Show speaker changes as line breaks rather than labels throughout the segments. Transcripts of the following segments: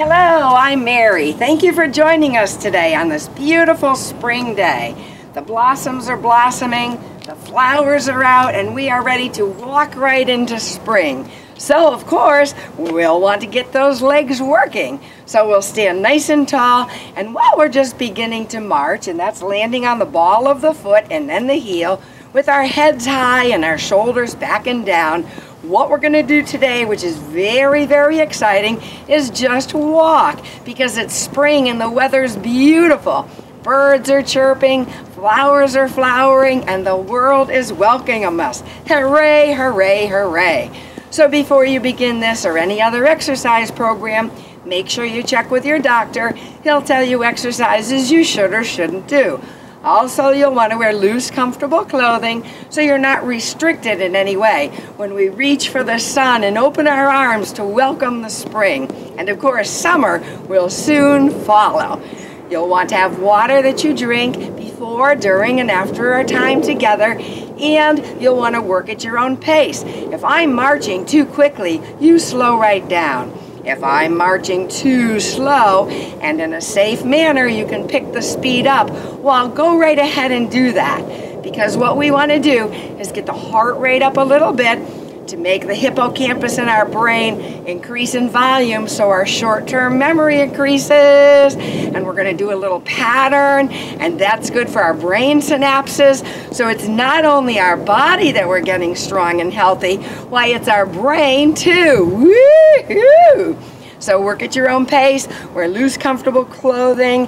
Hello, I'm Mary. Thank you for joining us today on this beautiful spring day. The blossoms are blossoming, the flowers are out, and we are ready to walk right into spring. So, of course, we'll want to get those legs working. So we'll stand nice and tall, and while we're just beginning to march, and that's landing on the ball of the foot and then the heel, with our heads high and our shoulders back and down, what we're going to do today, which is very, very exciting, is just walk, because it's spring and the weather's beautiful. Birds are chirping, flowers are flowering, and the world is welcoming us. Hooray, hooray, hooray. So before you begin this or any other exercise program, make sure you check with your doctor. He'll tell you exercises you should or shouldn't do. Also, you'll want to wear loose, comfortable clothing so you're not restricted in any way when we reach for the sun and open our arms to welcome the spring. And of course, summer will soon follow. You'll want to have water that you drink before, during, and after our time together, and you'll want to work at your own pace. If I'm marching too quickly, you slow right down. If I'm marching too slow and in a safe manner, you can pick the speed up. Well, go right ahead and do that, because what we want to do is get the heart rate up a little bit to make the hippocampus in our brain increase in volume so our short-term memory increases, and we're going to do a little pattern, and that's good for our brain synapses. So it's not only our body that we're getting strong and healthy, why, it's our brain too. Woo-hoo! So work at your own pace, wear loose, comfortable clothing,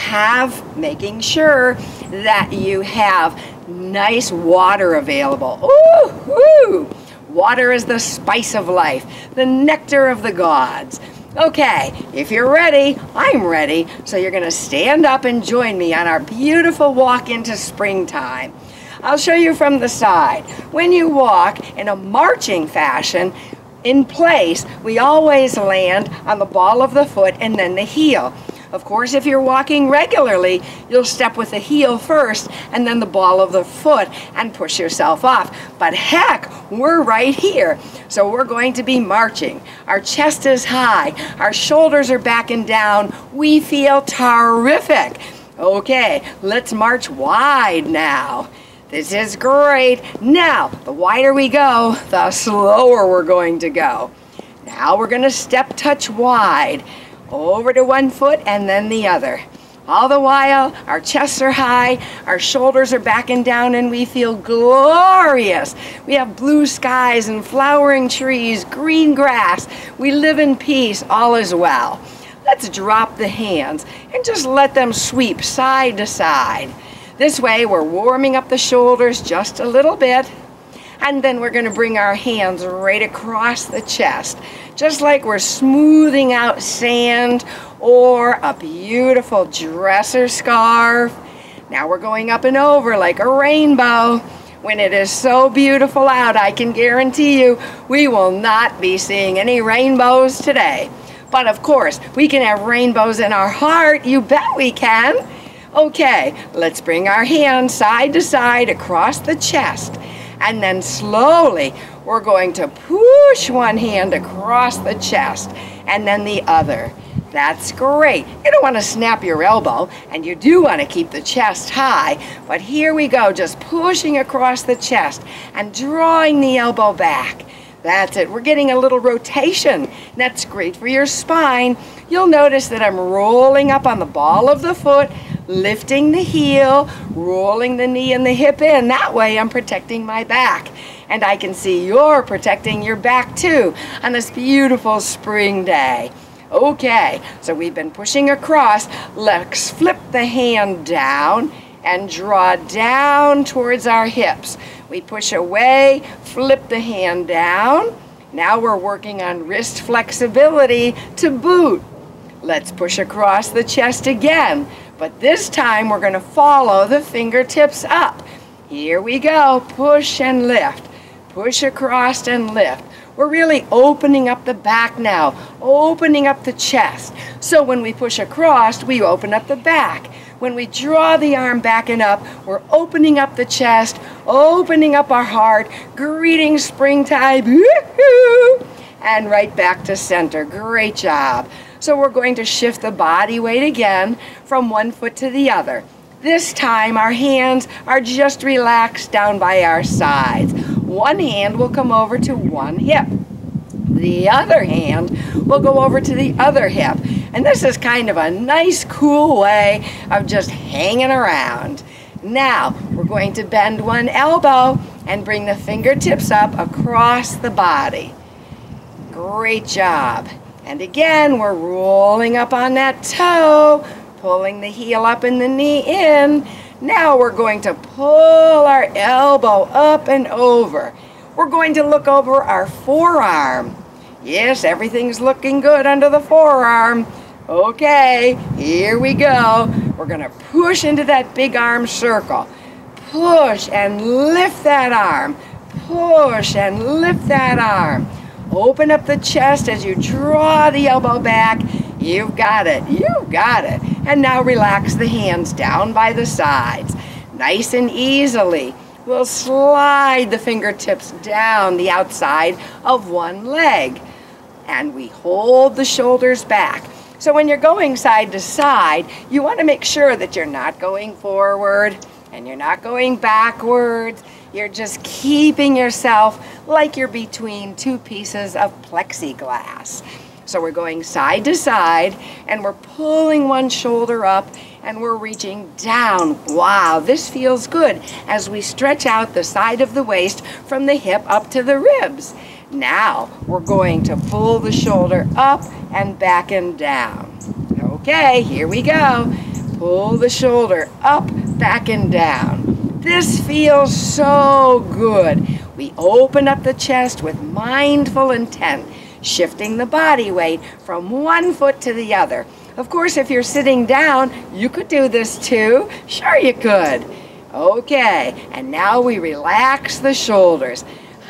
making sure that you have nice water available. Ooh-hoo! Water is the spice of life, the nectar of the gods. Okay, if you're ready, I'm ready. So you're going to stand up and join me on our beautiful walk into springtime. I'll show you from the side. When you walk in a marching fashion, in place, we always land on the ball of the foot and then the heel. Of course, if you're walking regularly, you'll step with the heel first and then the ball of the foot and push yourself off. But heck, we're right here. So we're going to be marching. Our chest is high. Our shoulders are back and down. We feel terrific. Okay, let's march wide now. This is great. Now, the wider we go, the slower we're going to go. Now we're going to step touch wide. Over to one foot and then the other. All the while, our chests are high, our shoulders are back and down, and we feel glorious. We have blue skies and flowering trees, green grass. We live in peace, all is well. Let's drop the hands and just let them sweep side to side. This way, we're warming up the shoulders just a little bit. And then we're going to bring our hands right across the chest, just like we're smoothing out sand or a beautiful dress or scarf. Now we're going up and over like a rainbow. When it is so beautiful out, I can guarantee you we will not be seeing any rainbows today. But of course, we can have rainbows in our heart. You bet we can. Okay, let's bring our hands side to side across the chest. And then slowly, we're going to push one hand across the chest and then the other. That's great. You don't want to snap your elbow, and you do want to keep the chest high. But here we go, just pushing across the chest and drawing the elbow back. That's it. We're getting a little rotation. That's great for your spine. You'll notice that I'm rolling up on the ball of the foot, lifting the heel, rolling the knee and the hip in. That way I'm protecting my back. And I can see you're protecting your back too on this beautiful spring day. Okay, so we've been pushing across. Let's flip the hand down and draw down towards our hips. We push away, flip the hand down. Now we're working on wrist flexibility to boot. Let's push across the chest again. But this time we're going to follow the fingertips up. Here we go. Push and lift. Push across and lift. We're really opening up the back now, opening up the chest. So when we push across, we open up the back. When we draw the arm back and up, we're opening up the chest, opening up our heart, greeting springtime, woo-hoo, and right back to center. Great job. So we're going to shift the body weight again from one foot to the other. This time our hands are just relaxed down by our sides. One hand will come over to one hip. The other hand will go over to the other hip. And this is kind of a nice, cool way of just hanging around. Now, we're going to bend one elbow and bring the fingertips up across the body. Great job. And again, we're rolling up on that toe, pulling the heel up and the knee in. Now we're going to pull our elbow up and over. We're going to look over our forearm. Yes, everything's looking good under the forearm. Okay, here we go. We're going to push into that big arm circle. Push and lift that arm. Push and lift that arm. Open up the chest as you draw the elbow back. You've got it. You've got it. And now relax the hands down by the sides. Nice and easily, we'll slide the fingertips down the outside of one leg. And we hold the shoulders back. So when you're going side to side, you want to make sure that you're not going forward and you're not going backwards. You're just keeping yourself like you're between two pieces of plexiglass. So we're going side to side and we're pulling one shoulder up and we're reaching down. Wow, this feels good as we stretch out the side of the waist from the hip up to the ribs. Now we're going to pull the shoulder up and back and down. Okay, here we go. Pull the shoulder up, back and down. This feels so good. We open up the chest with mindful intent, shifting the body weight from one foot to the other. Of course, if you're sitting down, you could do this too. Sure you could. Okay, and now we relax the shoulders.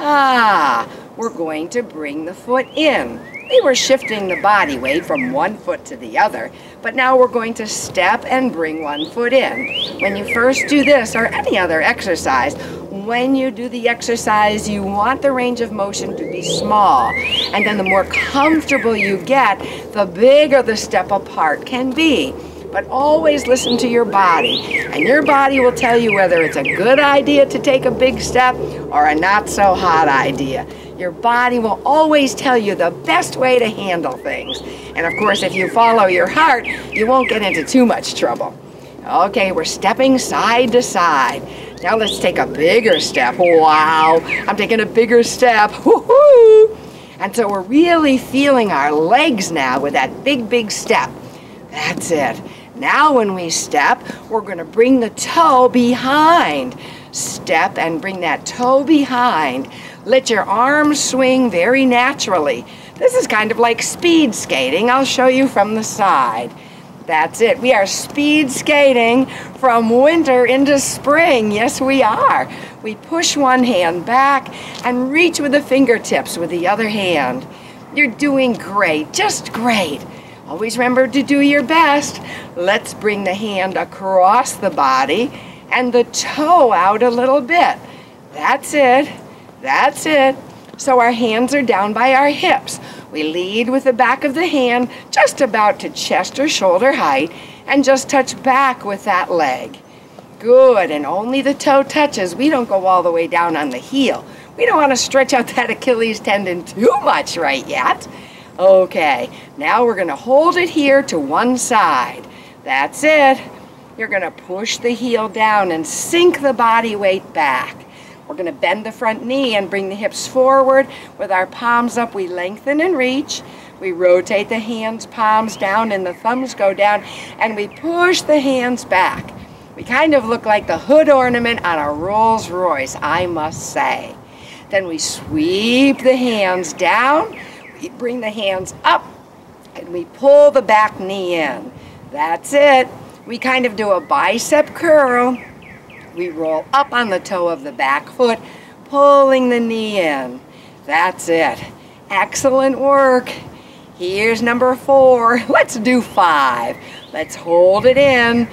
We're going to bring the foot in. We were shifting the body weight from one foot to the other, but now we're going to step and bring one foot in. When you first do this or any other exercise, when you do the exercise, you want the range of motion to be small. And then the more comfortable you get, the bigger the step apart can be. But always listen to your body, and your body will tell you whether it's a good idea to take a big step or a not so hot idea. Your body will always tell you the best way to handle things. And of course, if you follow your heart, you won't get into too much trouble. Okay, we're stepping side to side. Now let's take a bigger step. Wow, I'm taking a bigger step. Woohoo! And so we're really feeling our legs now with that big, big step. That's it. Now when we step, we're going to bring the toe behind. Step and bring that toe behind. Let your arms swing very naturally. This is kind of like speed skating. I'll show you from the side. That's it. We are speed skating from winter into spring. Yes, we are. We push one hand back and reach with the fingertips with the other hand. You're doing great, just great. Always remember to do your best. Let's bring the hand across the body and the toe out a little bit. That's it. That's it. So our hands are down by our hips. We lead with the back of the hand just about to chest or shoulder height and just touch back with that leg. Good, and only the toe touches. We don't go all the way down on the heel. We don't want to stretch out that Achilles tendon too much right yet. Okay, now we're going to hold it here to one side. That's it. You're going to push the heel down and sink the body weight back. We're going to bend the front knee and bring the hips forward. With our palms up, we lengthen and reach. We rotate the hands, palms down, and the thumbs go down, and we push the hands back. We kind of look like the hood ornament on a Rolls Royce, I must say. Then we sweep the hands down. We bring the hands up, and we pull the back knee in. That's it. We kind of do a bicep curl. We roll up on the toe of the back foot, pulling the knee in. That's it. Excellent work. Here's number 4. Let's do 5. Let's hold it in.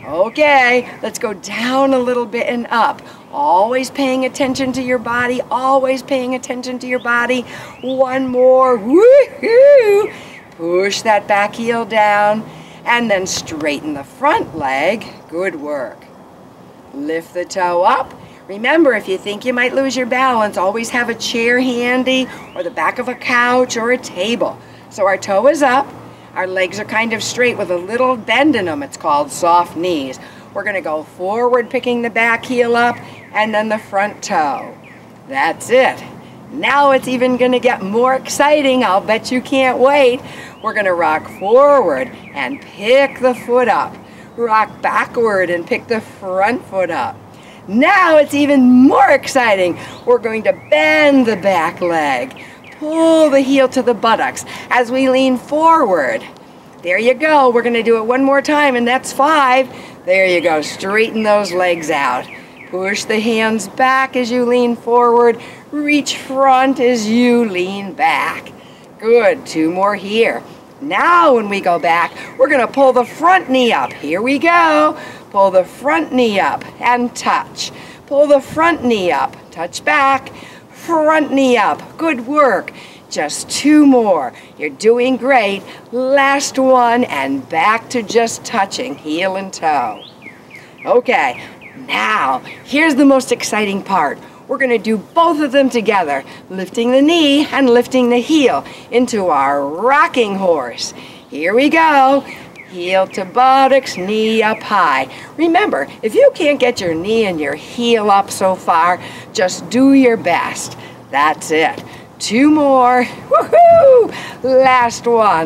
Okay, let's go down a little bit and up. Always paying attention to your body. Always paying attention to your body. One more. Woohoo! Push that back heel down, and then straighten the front leg. Good work. Lift the toe up. Remember, if you think you might lose your balance, always have a chair handy or the back of a couch or a table. So our toe is up. Our legs are kind of straight with a little bend in them. It's called soft knees. We're going to go forward, picking the back heel up, and then the front toe. That's it. Now it's even going to get more exciting. I'll bet you can't wait. We're going to rock forward and pick the foot up. Rock backward and pick the front foot up. Now it's even more exciting. We're going to bend the back leg. Pull the heel to the buttocks as we lean forward. There you go. We're going to do it one more time, and that's 5. There you go. Straighten those legs out. Push the hands back as you lean forward. Reach front as you lean back. Good. 2 more here. Now when we go back, we're going to pull the front knee up. Here we go. Pull the front knee up and touch. Pull the front knee up. Touch back. Front knee up. Good work. Just 2 more. You're doing great. Last one, and back to just touching heel and toe. Okay, now here's the most exciting part. We're going to do both of them together, lifting the knee and lifting the heel into our rocking horse. Here we go. Heel to buttocks, knee up high. Remember, if you can't get your knee and your heel up so far, just do your best. That's it. 2 more. Woohoo! Last one.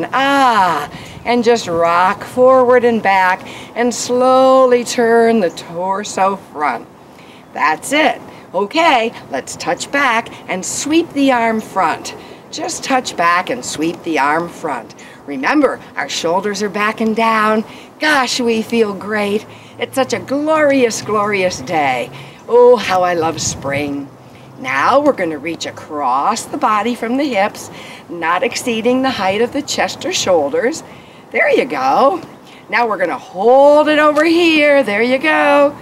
And just rock forward and back and slowly turn the torso front. That's it. Okay, let's touch back and sweep the arm front. Just touch back and sweep the arm front. Remember, our shoulders are back and down. Gosh, we feel great. It's such a glorious, glorious day. Oh, how I love spring. Now we're going to reach across the body from the hips, not exceeding the height of the chest or shoulders. There you go. Now we're going to hold it over here. There you go.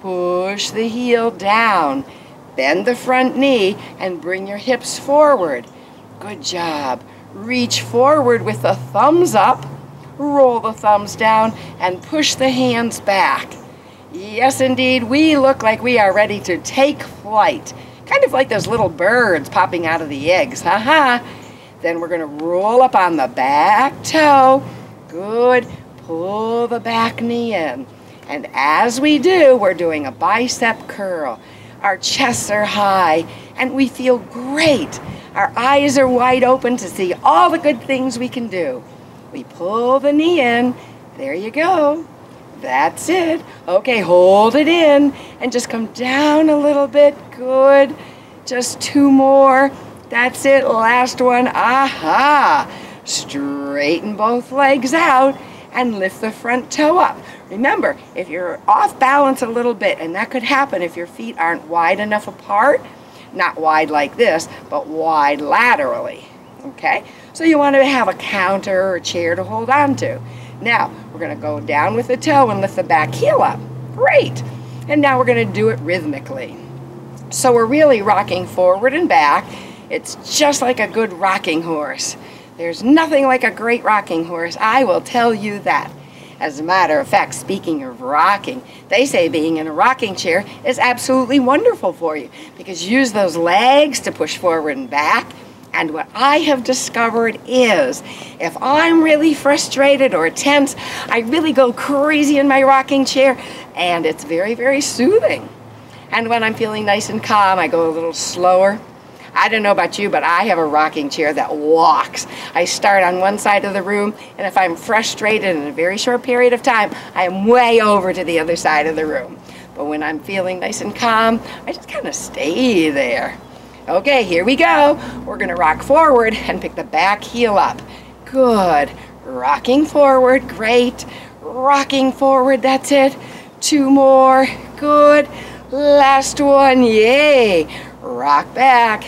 Push the heel down. Bend the front knee and bring your hips forward. Good job. Reach forward with the thumbs up. Roll the thumbs down and push the hands back. Yes, indeed, we look like we are ready to take flight. Kind of like those little birds popping out of the eggs. Ha-ha. Then we're going to roll up on the back toe. Good. Pull the back knee in. And as we do, we're doing a bicep curl. Our chests are high, and we feel great. Our eyes are wide open to see all the good things we can do. We pull the knee in. There you go. That's it. Okay, hold it in and just come down a little bit. Good. Just 2 more. That's it. Last one. Aha. Straighten both legs out and lift the front toe up. Remember, if you're off balance a little bit, and that could happen if your feet aren't wide enough apart, not wide like this, but wide laterally. Okay? So you want to have a counter or a chair to hold on to. Now, we're going to go down with the toe and lift the back heel up. Great. And now we're going to do it rhythmically. So we're really rocking forward and back. It's just like a good rocking horse. There's nothing like a great rocking horse, I will tell you that. As a matter of fact, speaking of rocking, they say being in a rocking chair is absolutely wonderful for you because you use those legs to push forward and back. And what I have discovered is if I'm really frustrated or tense, I really go crazy in my rocking chair, and it's very, very soothing. And when I'm feeling nice and calm, I go a little slower. I don't know about you, but I have a rocking chair that walks. I start on one side of the room, and if I'm frustrated in a very short period of time, I am way over to the other side of the room. But when I'm feeling nice and calm, I just kind of stay there. Okay, here we go. We're going to rock forward and pick the back heel up. Good. Rocking forward. Great. Rocking forward. That's it. 2 more. Good. Last one. Yay. Rock back.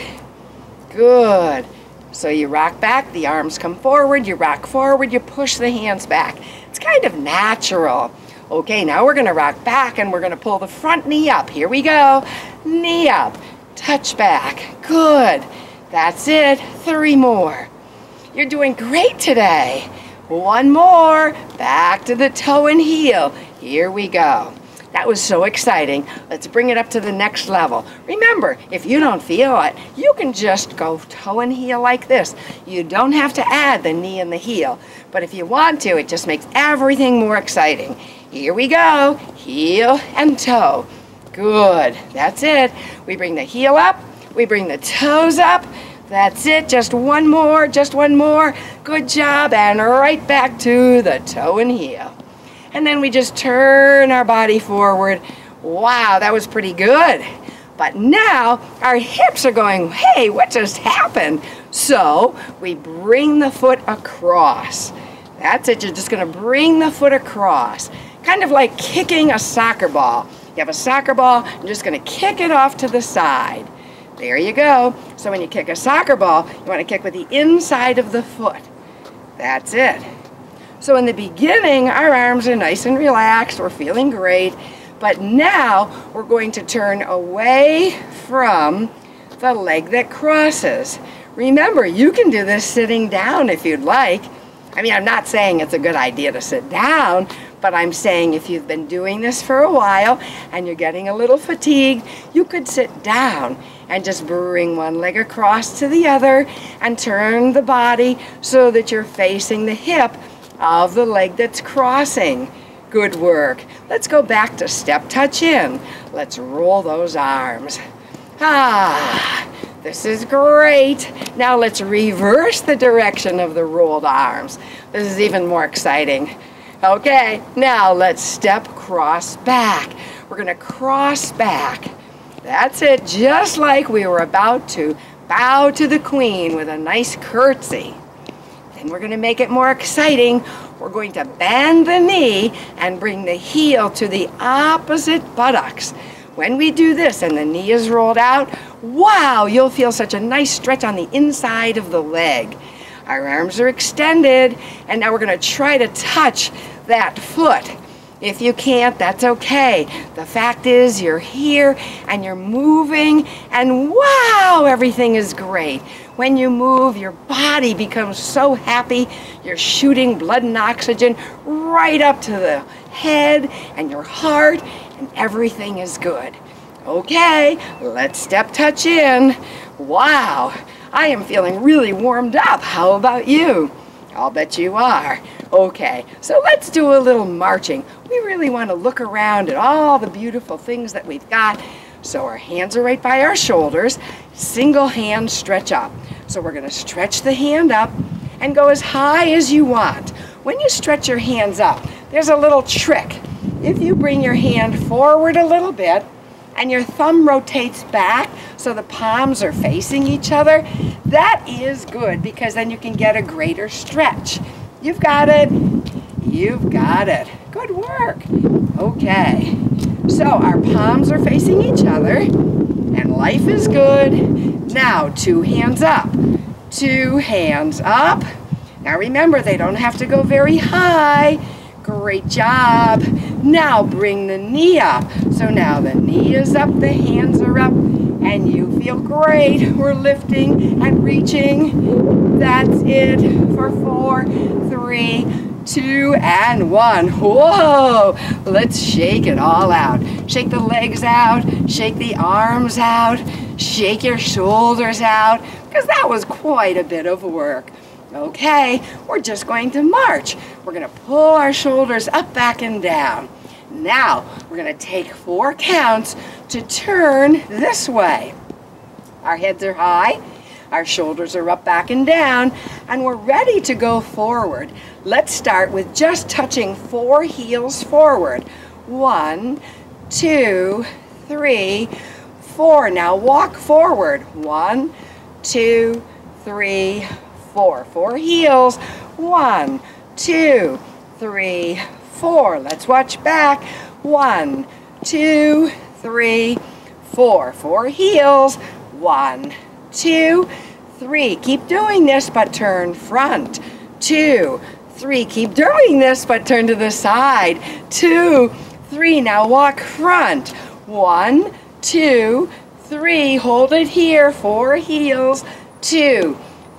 Good. So you rock back, the arms come forward, you rock forward, you push the hands back. It's kind of natural. Okay, now we're going to rock back and we're going to pull the front knee up. Here we go. Knee up. Touch back. Good. That's it. 3 more. You're doing great today. One more. Back to the toe and heel. Here we go. That was so exciting. Let's bring it up to the next level. Remember, if you don't feel it, you can just go toe and heel like this. You don't have to add the knee and the heel. But if you want to, it just makes everything more exciting. Here we go. Heel and toe. Good. That's it. We bring the heel up. We bring the toes up. That's it. Just one more. Just one more. Good job. And right back to the toe and heel. And then we just turn our body forward. Wow, that was pretty good. But now our hips are going, hey, what just happened? So we bring the foot across. That's it. You're just going to bring the foot across. Kind of like kicking a soccer ball. You have a soccer ball, you're just going to kick it off to the side. There you go. So when you kick a soccer ball, you want to kick with the inside of the foot. That's it. So in the beginning, our arms are nice and relaxed. We're feeling great. But now we're going to turn away from the leg that crosses. Remember, you can do this sitting down if you'd like. I mean, I'm not saying it's a good idea to sit down, but I'm saying if you've been doing this for a while and you're getting a little fatigued, you could sit down and just bring one leg across to the other and turn the body so that you're facing the hip of the leg that's crossing. Good work. Let's go back to step touch in. Let's roll those arms. This is great. Now let's reverse the direction of the rolled arms. This is even more exciting. Okay, now let's step cross back. We're going to cross back. That's it, just like we were about to bow to the Queen with a nice curtsy. Then we're going to make it more exciting. We're going to bend the knee and bring the heel to the opposite buttocks. When we do this and the knee is rolled out, wow, you'll feel such a nice stretch on the inside of the leg. Our arms are extended, and now we're going to try to touch that foot. If you can't, that's okay. The fact is you're here and you're moving, and wow, everything is great. When you move, your body becomes so happy. You're shooting blood and oxygen right up to the head and your heart, and everything is good. Okay, let's step touch in. Wow, I am feeling really warmed up. How about you? I'll bet you are. Okay, so let's do a little marching. We really want to look around at all the beautiful things that we've got. So our hands are right by our shoulders. Single hand stretch up. So we're going to stretch the hand up and go as high as you want. When you stretch your hands up, there's a little trick. If you bring your hand forward a little bit and your thumb rotates back so the palms are facing each other, that is good because then you can get a greater stretch. You've got it. You've got it. Good work. Okay. So our palms are facing each other and life is good. Now 2 hands up. 2 hands up. Now remember, they don't have to go very high. Great job. Now bring the knee up. So now the knee is up, the hands are up, and you feel great. We're lifting and reaching. That's it for 4, 3, 2, and 1. Whoa! Let's shake it all out. Shake the legs out, shake the arms out, shake your shoulders out, because that was quite a bit of work. Okay, we're just going to march. We're going to pull our shoulders up, back, and down. Now, we're going to take 4 counts to turn this way. Our heads are high, our shoulders are up, back, and down, and we're ready to go forward. Let's start with just touching 4 heels forward. 1, 2, 3, 4. Now walk forward. 1, 2, 3, 4. 4 heels. 1, 2, 3, 4. Let's watch back. 1, 2, 3, 4. 4 heels. 1, 2, 3. Keep doing this, but turn front. 2, 3. Keep doing this, but turn to the side. 2, 3. Now walk front. 1, 2, 3. Hold it here. 4 heels. 2,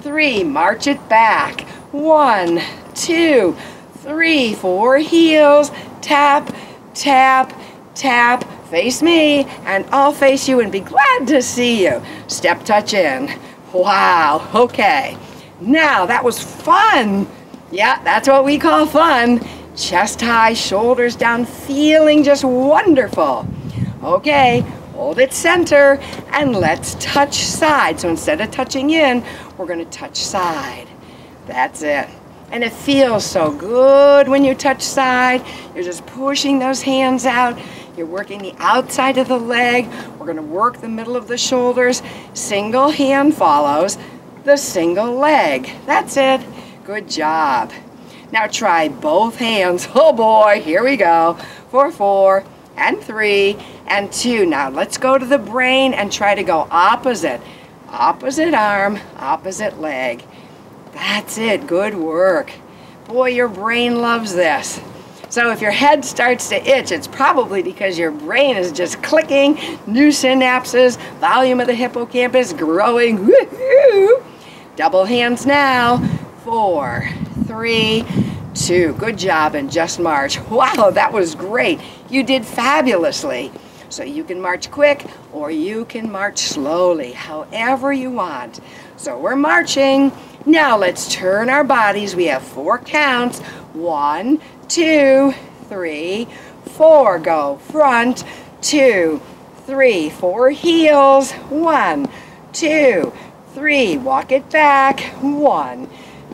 3, march it back. 1, 2, 3, 4 heels, tap, tap, tap, face me, and I'll face you and be glad to see you. Step touch in. Wow, okay. Now, that was fun. Yeah, that's what we call fun. Chest high, shoulders down, feeling just wonderful. Okay, hold it center, and let's touch side. So instead of touching in, we're gonna touch side. That's it. And it feels so good when you touch side. You're just pushing those hands out. You're working the outside of the leg. We're gonna work the middle of the shoulders. Single hand follows the single leg. That's it. Good job. Now try both hands. Oh boy, here we go. For 4 and 3 and 2. Now let's go to the brain and try to go opposite. Opposite arm, opposite leg. That's it. Good work. Boy, your brain loves this. So if your head starts to itch, it's probably because your brain is just clicking, new synapses, volume of the hippocampus growing. Woohoo! Double hands now. 4, 3, 2. Good job, and just march. Wow, that was great. You did fabulously. So you can march quick or you can march slowly, however you want. So we're marching. Now let's turn our bodies. We have 4 counts. 1, 2, 3, 4. Go front, 2, 3, 4 heels. 1, 2, 3. Walk it back. 1,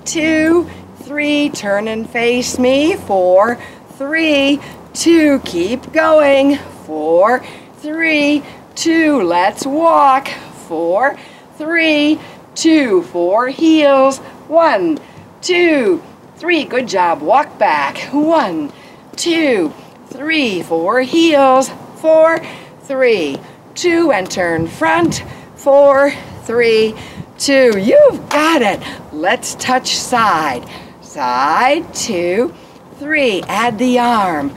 2, 3. Turn and face me. 4, 3, 2. Keep going. 4, 3, 2. Let's walk. 4, 3, 2. 4 heels. 1, 2, 3. Good job. Walk back. 1, 2, 3. 4 heels. 4, 3, 2. And turn front. 4, 3, 2. You've got it. Let's touch side. Side. 2, 3. Add the arm.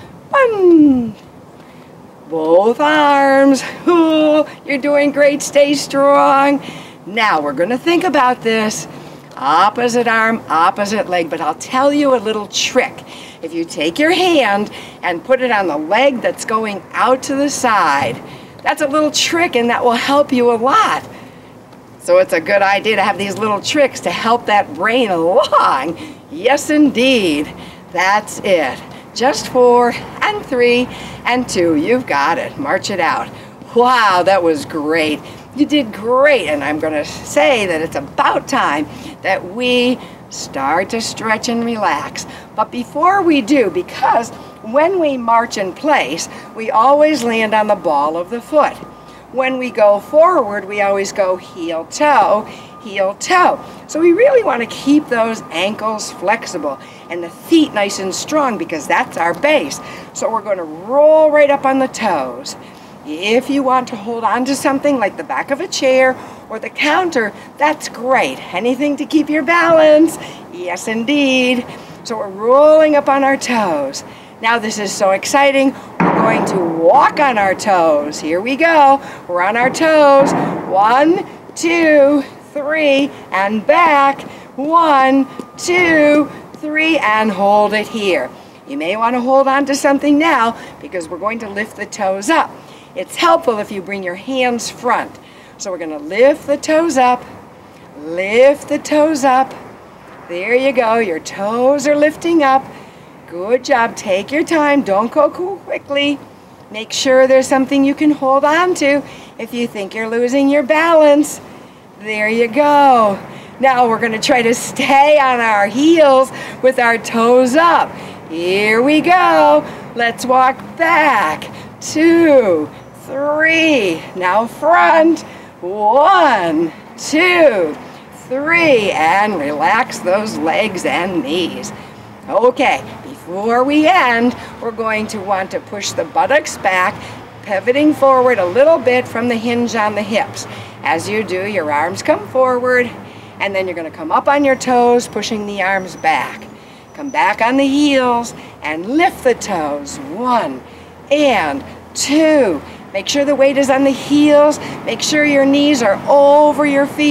1. Both arms. Ooh, you're doing great. Stay strong. Now we're going to think about this. Opposite arm, opposite leg. But I'll tell you a little trick. If you take your hand and put it on the leg that's going out to the side, that's a little trick, and that will help you a lot. So it's a good idea to have these little tricks to help that brain along. Yes, indeed. That's it. Just 4 and 3 and 2. You've got it. March it out. Wow, that was great. You did great, and I'm going to say that it's about time that we start to stretch and relax. But before we do, because when we march in place, we always land on the ball of the foot. When we go forward, we always go heel, toe, heel, toe. So we really want to keep those ankles flexible and the feet nice and strong because that's our base. So we're going to roll right up on the toes. If you want to hold on to something like the back of a chair or the counter, that's great. Anything to keep your balance. Yes, indeed. So we're rolling up on our toes. Now this is so exciting. We're going to walk on our toes. Here we go. We're on our toes. 1, 2, 3, and back. 1, 2, 3, and hold it here. You may want to hold on to something now because we're going to lift the toes up. It's helpful if you bring your hands front. So we're going to lift the toes up, lift the toes up. There you go. Your toes are lifting up. Good job. Take your time. Don't go quickly. Make sure there's something you can hold on to if you think you're losing your balance. There you go. Now we're going to try to stay on our heels with our toes up. Here we go. Let's walk back. 2, 3. Now front. 1, 2, 3. And relax those legs and knees. Okay, before we end, we're going to want to push the buttocks back, pivoting forward a little bit from the hinge on the hips. As you do, your arms come forward, and then you're going to come up on your toes, pushing the arms back. Come back on the heels and lift the toes. 1 and 2. Make sure the weight is on the heels. Make sure your knees are over your feet.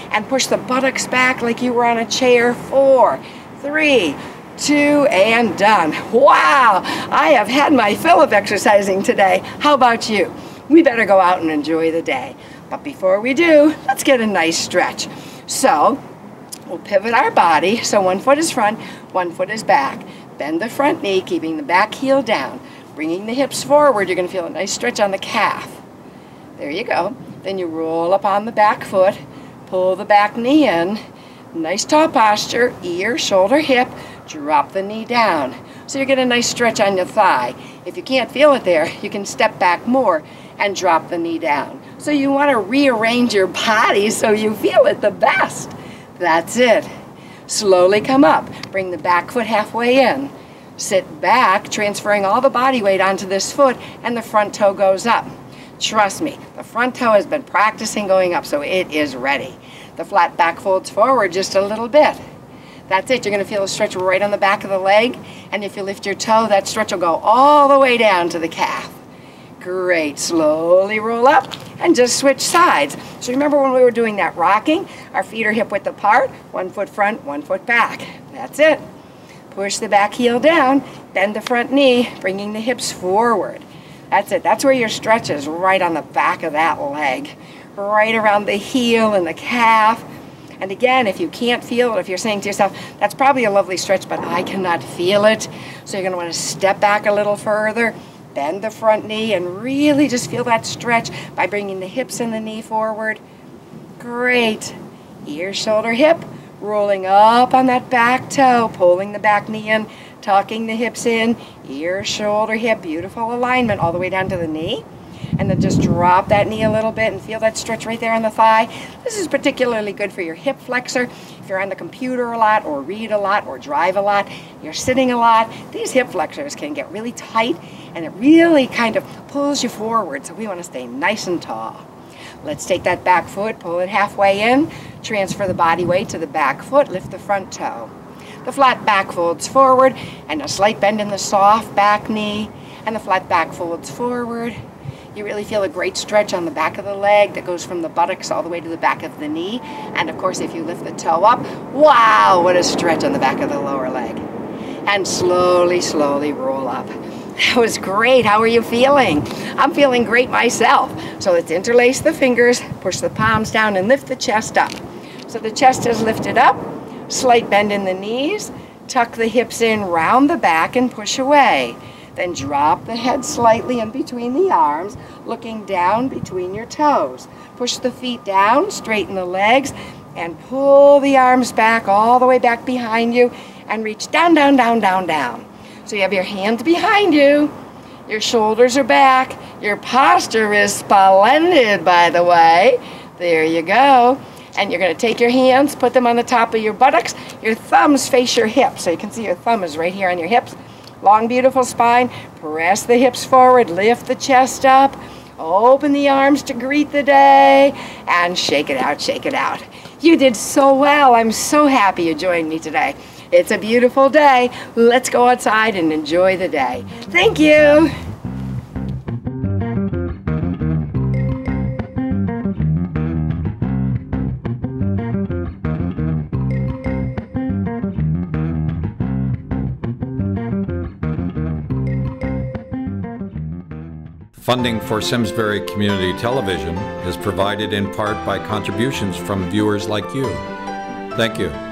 and push the buttocks back like you were on a chair. 4, 3, 2, and done. Wow, I have had my fill of exercising today. How about you? We better go out and enjoy the day. But before we do, let's get a nice stretch. So, we'll pivot our body, so one foot is front, one foot is back. Bend the front knee, keeping the back heel down. Bringing the hips forward, you're going to feel a nice stretch on the calf. There you go. Then you roll up on the back foot, pull the back knee in. Nice tall posture, ear, shoulder, hip. Drop the knee down. So you get a nice stretch on your thigh. If you can't feel it there, you can step back more and drop the knee down. So you want to rearrange your body so you feel it the best. That's it. Slowly come up. Bring the back foot halfway in. Sit back, transferring all the body weight onto this foot, and the front toe goes up. Trust me, the front toe has been practicing going up, so it is ready. The flat back folds forward just a little bit. That's it. You're going to feel a stretch right on the back of the leg, and if you lift your toe, that stretch will go all the way down to the calf. Great. Slowly roll up and just switch sides. So remember when we were doing that rocking, our feet are hip width apart, one foot front, one foot back. That's it. Push the back heel down, bend the front knee, bringing the hips forward. That's it. That's where your stretch is, right on the back of that leg, right around the heel and the calf. And again, if you can't feel it, if you're saying to yourself, that's probably a lovely stretch, but I cannot feel it, so you're going to want to step back a little further, bend the front knee, and really just feel that stretch by bringing the hips and the knee forward. Great. Ear, shoulder, hip, rolling up on that back toe, pulling the back knee in, tucking the hips in, ear, shoulder, hip, beautiful alignment all the way down to the knee. And then just drop that knee a little bit and feel that stretch right there on the thigh. This is particularly good for your hip flexor. If you're on the computer a lot, or read a lot, or drive a lot, you're sitting a lot, these hip flexors can get really tight, and it really kind of pulls you forward, so we want to stay nice and tall. Let's take that back foot, pull it halfway in, transfer the body weight to the back foot, lift the front toe. The flat back folds forward, and a slight bend in the soft back knee, and the flat back folds forward. You really feel a great stretch on the back of the leg that goes from the buttocks all the way to the back of the knee. And of course, if you lift the toe up, wow, what a stretch on the back of the lower leg. And slowly, slowly roll up. That was great. How are you feeling? I'm feeling great myself. So let's interlace the fingers, push the palms down, and lift the chest up. So the chest is lifted up, slight bend in the knees, tuck the hips in, round the back, and push away. Then drop the head slightly in between the arms, looking down between your toes. Push the feet down, straighten the legs, and pull the arms back all the way back behind you, and reach down, down, down, down, down. So you have your hands behind you, your shoulders are back, your posture is splendid, by the way. There you go. And you're going to take your hands, put them on the top of your buttocks, your thumbs face your hips, so you can see your thumb is right here on your hips. Long, beautiful spine. Press the hips forward, lift the chest up, open the arms to greet the day, and shake it out, shake it out. You did so well. I'm so happy you joined me today. It's a beautiful day. Let's go outside and enjoy the day. Thank you.
Funding for Simsbury Community Television is provided in part by contributions from viewers like you. Thank you.